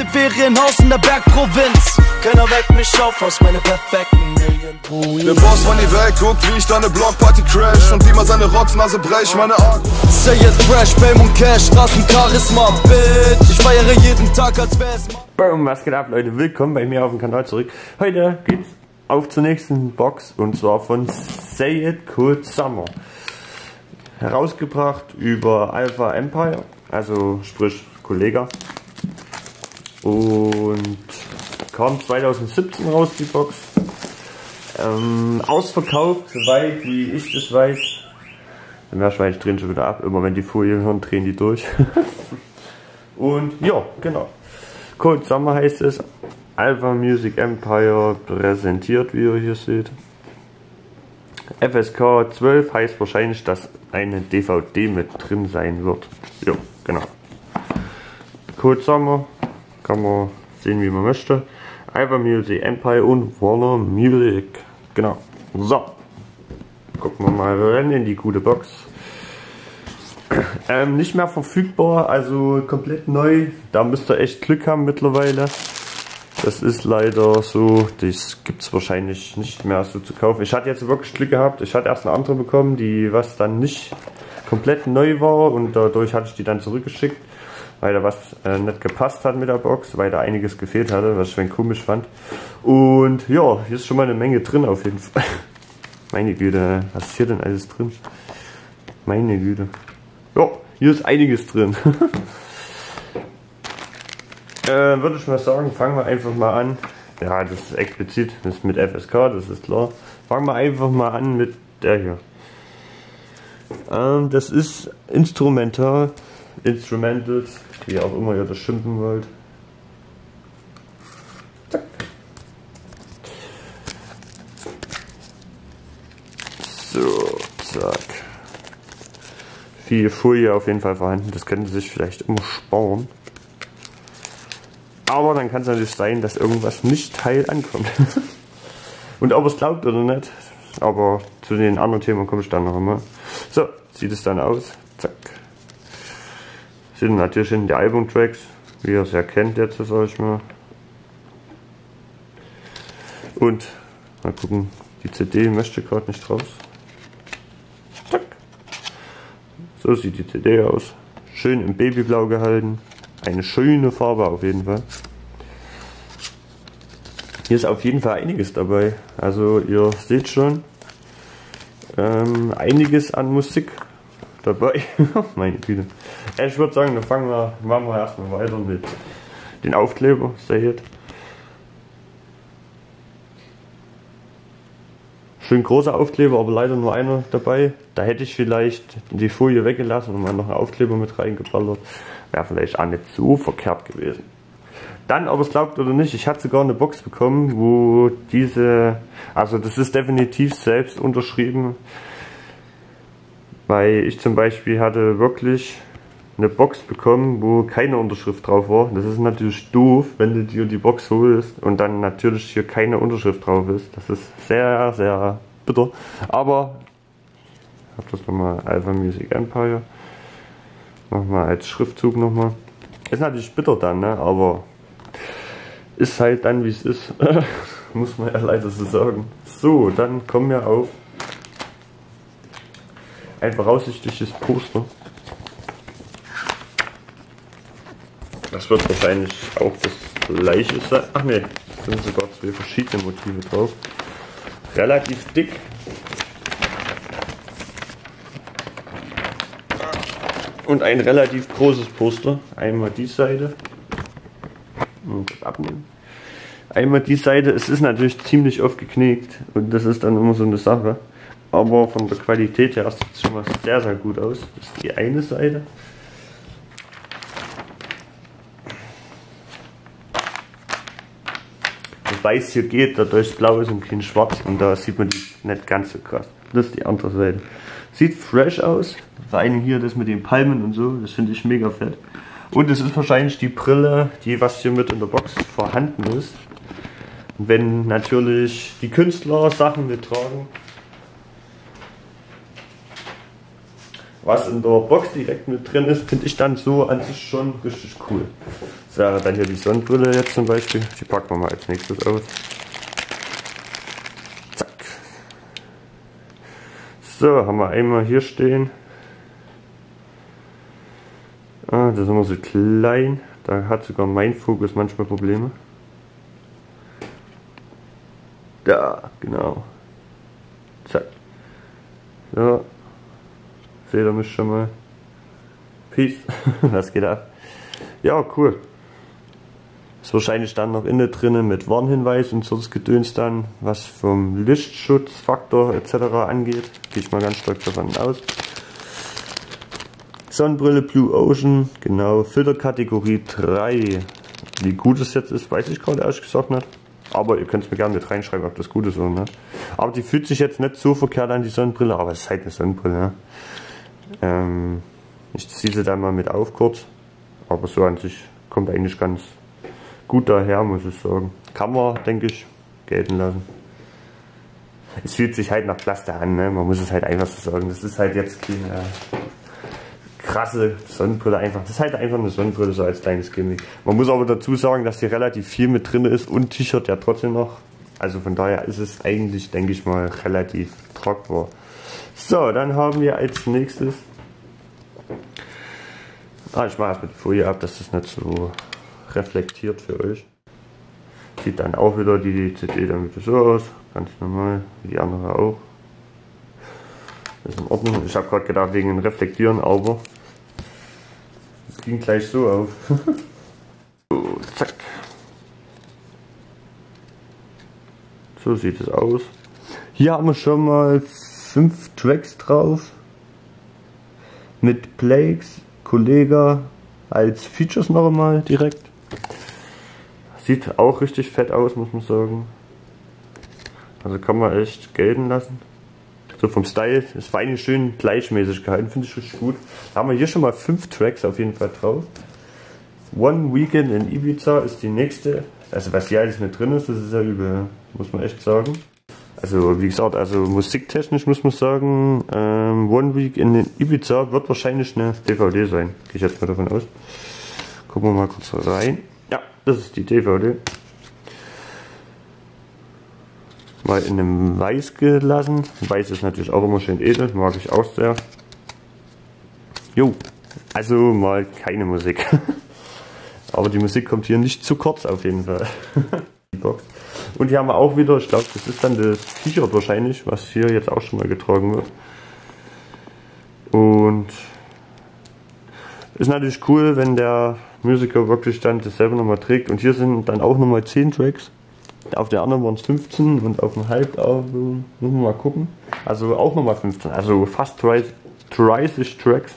Ferienhaus in der Bergprovinz. Keiner weckt mich auf aus meiner perfekten Million. Der Boss von die Welt guckt, wie ich da ne Blockparty crash und wie man seine Rotznase brech, meine Arme. Say it fresh, Fame und Cash, Straßencharisma, bitch. Ich feiere jeden Tag, als wär's Boom, was geht ab, Leute? Willkommen bei mir auf dem Kanal zurück. Heute geht's auf zur nächsten Box und zwar von Say It Cold Summer. Herausgebracht über Alpha Empire, also sprich Kollega. Und kam 2017 raus, die Box. Ausverkauft, soweit wie ich das weiß. Die Meerschweinchen drehen schon wieder ab, immer wenn die Folien hören, drehen die durch. Und ja, genau. Cold Summer heißt es. Alpha Music Empire präsentiert, wie ihr hier seht. FSK 12 heißt wahrscheinlich, dass eine DVD mit drin sein wird. Ja, genau. Cold Summer kann man sehen, wie man möchte. Alpha Music Empire und Warner Music. Genau. So. Gucken wir mal rein in die gute Box. Nicht mehr verfügbar, also komplett neu. Da müsst ihr echt Glück haben mittlerweile. Das ist leider so, das gibt es wahrscheinlich nicht mehr so zu kaufen. Ich hatte jetzt wirklich Glück gehabt. Ich hatte erst eine andere bekommen, die was dann nicht komplett neu war und dadurch hatte ich die dann zurückgeschickt, weil da was nicht gepasst hat mit der Box, weil da einiges gefehlt hatte, was ich schon komisch fand. Und ja, hier ist schon mal eine Menge drin auf jeden Fall. Meine Güte, was ist hier denn alles drin? Meine Güte. Ja, hier ist einiges drin. Würde ich mal sagen, fangen wir einfach mal an. Ja, das ist explizit, das ist mit FSK, das ist klar. Fangen wir einfach mal an mit der hier. Das ist Instrumentals, wie auch immer ihr das schimpfen wollt. Zack. So, zack. Viel Folie auf jeden Fall vorhanden, das könnte sich vielleicht immer sparen. Aber dann kann es natürlich sein, dass irgendwas nicht heil ankommt. Und ob es glaubt oder nicht, aber zu den anderen Themen komme ich dann noch einmal. So, sieht es dann aus. Zack. Sind natürlich in die Albumtracks, wie ihr es ja kennt jetzt, sag ich mal. Und mal gucken, die CD möchte gerade nicht raus. Zack. So sieht die CD aus. Schön im Babyblau gehalten. Eine schöne Farbe auf jeden Fall. Hier ist auf jeden Fall einiges dabei. Also ihr seht schon, einiges an Musik dabei. Meine Güte. Ich würde sagen, dann machen wir erstmal weiter mit den Aufkleber. Seht. Schön großer Aufkleber, aber leider nur einer dabei. Da hätte ich vielleicht die Folie weggelassen und mal noch einen Aufkleber mit reingeballert. Wäre vielleicht auch nicht so verkehrt gewesen. Dann, ob es glaubt oder nicht, ich hatte sogar eine Box bekommen, wo also das ist definitiv selbst unterschrieben. Weil ich zum Beispiel hatte wirklich eine Box bekommen, wo keine Unterschrift drauf war. Das ist natürlich doof, wenn du dir die Box holst und dann natürlich hier keine Unterschrift drauf ist. Das ist sehr, sehr bitter. Aber ich habe das nochmal, Alpha Music Empire. Nochmal als Schriftzug nochmal. Ist natürlich bitter dann, ne? Aber ist halt dann wie es ist. Muss man ja leider so sagen. So, dann kommen wir auf ein voraussichtliches Poster. Das wird wahrscheinlich auch das gleiche sein. Ach ne, es sind sogar zwei verschiedene Motive drauf. Relativ dick. Und ein relativ großes Poster. Einmal die Seite. Und das abnehmen. Einmal die Seite. Es ist natürlich ziemlich oft geknickt. Und das ist dann immer so eine Sache. Aber von der Qualität her sieht es schon mal sehr, sehr gut aus. Das ist die eine Seite. Das Weiß hier geht, dadurch Blau ist und kein Schwarz. Und da sieht man die nicht ganz so krass. Das ist die andere Seite. Sieht fresh aus. Vor allem hier das mit den Palmen und so. Das finde ich mega fett. Und es ist wahrscheinlich die Brille, die was hier mit in der Box vorhanden ist. Und wenn natürlich die Künstler Sachen mittragen, was in der Box direkt mit drin ist, finde ich dann so an sich schon richtig cool. Das wäre dann hier die Sonnenbrille jetzt zum Beispiel. Die packen wir mal als nächstes aus. Zack. So, haben wir einmal hier stehen. Ah, das ist immer so klein. Da hat sogar mein Fokus manchmal Probleme. Da, genau. Zack. So. Seht ihr mich schon mal? Peace. Was geht ab? Ja, cool. Ist wahrscheinlich dann noch innen drinnen mit Warnhinweis und sonst Gedöns dann, was vom Lichtschutzfaktor etc. angeht. Gehe ich mal ganz stark davon aus. Sonnenbrille Blue Ocean, genau, Filterkategorie 3. Wie gut es jetzt ist, weiß ich gerade ehrlich gesagt nicht. Aber ihr könnt es mir gerne mit reinschreiben, ob das gut ist oder nicht. Aber die fühlt sich jetzt nicht so verkehrt an, die Sonnenbrille, aber es ist halt eine Sonnenbrille. Ne? Ich ziehe sie dann mal mit auf kurz. Aber so an sich kommt eigentlich ganz gut daher, muss ich sagen. Kann man, denke ich, gelten lassen. Es fühlt sich halt nach Plaste an, ne? Man muss es halt einfach so sagen. Das ist halt jetzt keine krasse Sonnenbrille einfach. Das ist halt einfach eine Sonnenbrille, so als kleines Gimmick. Man muss aber dazu sagen, dass hier relativ viel mit drin ist und T-Shirt ja trotzdem noch. Also von daher ist es eigentlich, denke ich mal, relativ tragbar. So, dann haben wir als nächstes. Ich mache erstmal die Folie ab, dass das nicht so reflektiert für euch. Sieht dann auch wieder die CD dann wieder so aus. Ganz normal, wie die andere auch. Ist in Ordnung. Ich habe gerade gedacht wegen dem Reflektieren, aber es ging gleich so auf. So, zack. So sieht es aus. Hier haben wir schon mal 5 Tracks drauf. Mit Plagues, Kollega als Features noch einmal direkt. Sieht auch richtig fett aus, muss man sagen. Also kann man echt gelten lassen. So vom Style ist vor allem schön gleichmäßig gehalten, finde ich richtig gut. Da haben wir hier schon mal 5 Tracks auf jeden Fall drauf. One Weekend in Ibiza ist die nächste. Also was hier alles mit drin ist, das ist ja übel, muss man echt sagen. Also wie gesagt, also musiktechnisch muss man sagen, One Week in Ibiza wird wahrscheinlich eine DVD sein. Gehe ich jetzt mal davon aus. Gucken wir mal kurz rein. Ja, das ist die DVD. Mal in einem Weiß gelassen. Weiß ist natürlich auch immer schön edel, mag ich auch sehr. Jo, also mal keine Musik. Aber die Musik kommt hier nicht zu kurz auf jeden Fall. Die Box. Und hier haben wir auch wieder, ich glaube das ist dann das T-Shirt wahrscheinlich, was hier jetzt auch schon mal getragen wird. Und ist natürlich cool, wenn der Musiker wirklich dann dasselbe nochmal trägt. Und hier sind dann auch nochmal 10 Tracks. Auf der anderen waren es 15 und auf dem Halbalbum müssen wir mal gucken. Also auch nochmal 15, also fast 30 Tracks.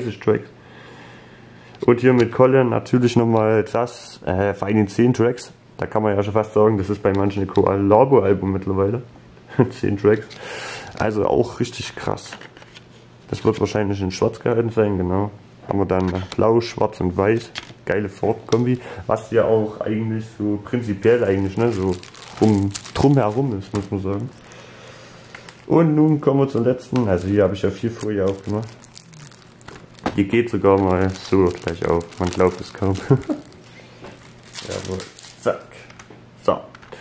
Und hier mit Colin natürlich nochmal das, vor allem 10 Tracks. Da kann man ja schon fast sagen, das ist bei manchen ein Collabo-Album mittlerweile. 10 Tracks. Also auch richtig krass. Das wird wahrscheinlich in schwarz gehalten sein, genau. Haben wir dann blau, schwarz und weiß. Geile Farbkombi. Was ja auch eigentlich so prinzipiell eigentlich, ne, so drumherum ist, muss man sagen. Und nun kommen wir zum letzten. Also hier habe ich ja 4 Folie aufgemacht. Die geht sogar mal so gleich auf. Man glaubt es kaum. Jawohl. Zack. So.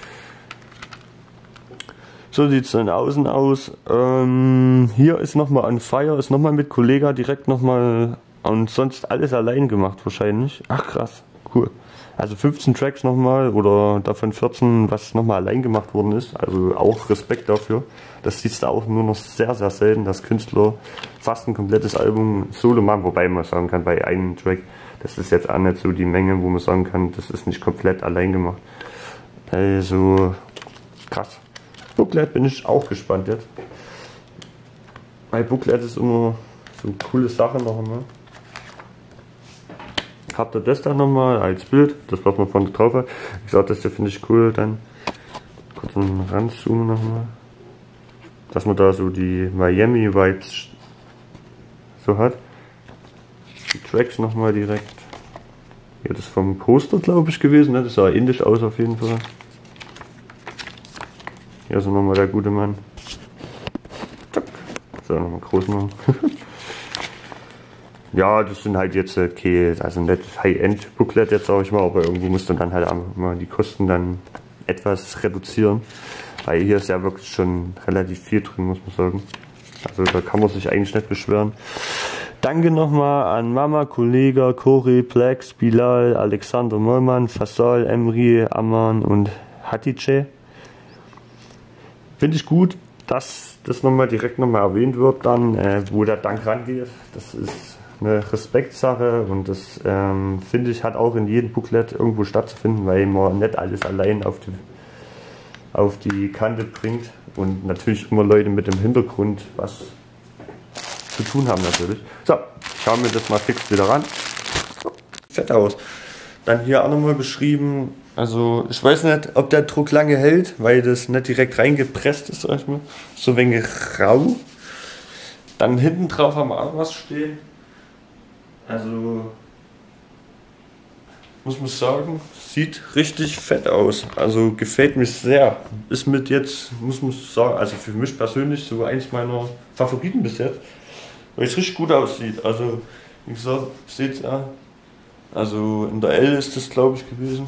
So sieht es dann außen aus. Hier ist nochmal On Fire, ist nochmal mit Kollega direkt nochmal und sonst alles allein gemacht wahrscheinlich. Ach krass, cool. Also 15 Tracks nochmal oder davon 14, was nochmal allein gemacht worden ist. Also auch Respekt dafür. Das siehst du auch nur noch sehr, sehr selten, dass Künstler fast ein komplettes Album solo machen. Wobei man sagen kann, bei einem Track, das ist jetzt auch nicht so die Menge, wo man sagen kann, das ist nicht komplett allein gemacht. Also krass. Booklet bin ich auch gespannt jetzt. Bei Booklet ist immer so coole Sache noch einmal. Habt ihr das dann nochmal als Bild, das was man von drauf hat. Ich sag, das hier finde ich cool, dann kurz ranzoomen nochmal. Dass man da so die Miami Vibes so hat. Die Tracks nochmal direkt. Hier, das ist vom Poster glaube ich gewesen, ne? Das sah ähnlich aus auf jeden Fall. Hier ist nochmal der gute Mann. Zack. So, nochmal groß machen. ja, das sind halt jetzt okay, also nicht High-End-Booklet jetzt, sag ich mal, aber irgendwo muss dann halt auch mal die Kosten dann etwas reduzieren. Weil hier ist ja wirklich schon relativ viel drin, muss man sagen. Also da kann man sich eigentlich nicht beschweren. Danke nochmal an Mama, Kollege, Cory, Plex, Bilal, Alexander Neumann, Fasal, Emri, Aman und Hatice. Finde ich gut, dass das direkt nochmal erwähnt wird, dann, wo der Dank rangeht. Das ist eine Respektsache und das finde ich hat auch in jedem Booklet irgendwo stattzufinden, weil man nicht alles allein auf die Kante bringt und natürlich immer Leute mit dem Hintergrund was zu tun haben natürlich. So, schauen wir das mal fix wieder ran. Fett aus. Dann hier auch nochmal beschrieben, also ich weiß nicht, ob der Druck lange hält, weil das nicht direkt reingepresst ist, sag ich mal. So ein wenig rau. Dann hinten drauf haben wir auch was stehen. Also muss man sagen, sieht richtig fett aus. Also gefällt mir sehr. Ist mit jetzt, muss man sagen, also für mich persönlich so eins meiner Favoriten bis jetzt. Weil es richtig gut aussieht. Also wie gesagt, seht ihr ja. Also in der L ist das glaube ich gewesen.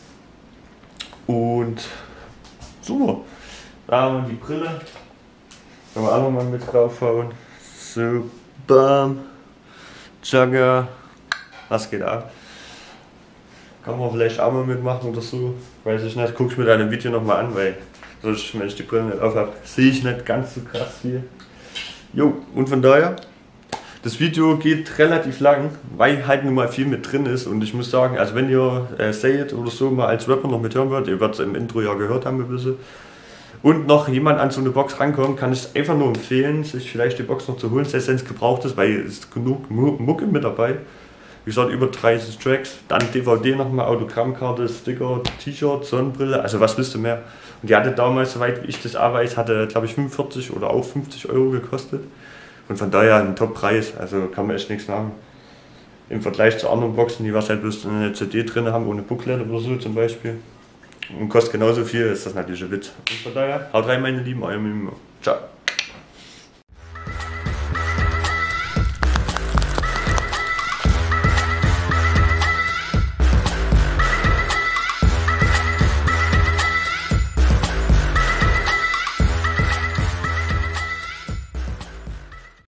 Und super. Da haben wir die Brille. Können wir auch nochmal mit draufhauen. So, bam. Jogger. Was geht ab? Kann man vielleicht auch mal mitmachen oder so. Weiß ich nicht. Guck ich mir da ein Video nochmal an, weil sonst, wenn ich die Brille nicht auf habe, sehe ich nicht ganz so krass viel. Jo, und von daher. Das Video geht relativ lang, weil halt nun mal viel mit drin ist und ich muss sagen, also wenn ihr Sayed oder so mal als Rapper noch mithören wollt, ihr werdet es im Intro ja gehört haben ein bisschen, und noch jemand an so eine Box rankommt, kann ich es einfach nur empfehlen, sich vielleicht die Box noch zu holen, selbst wenn es gebraucht ist, weil es ist genug Mucke mit dabei. Wie gesagt, über 30 Tracks, dann DVD nochmal, Autogrammkarte, Sticker, T-Shirt, Sonnenbrille, also was willst du mehr? Und die hatte damals, soweit ich das auch weiß, hatte glaube ich 45 oder auch 50 Euro gekostet. Und von daher ein Top-Preis, also kann man echt nichts sagen. Im Vergleich zu anderen Boxen, die was halt bloß eine CD drin haben, ohne Booklet oder so zum Beispiel. Und kostet genauso viel, ist das natürlich ein Witz. Und von daher, haut rein meine Lieben, euer Mimo. Ciao.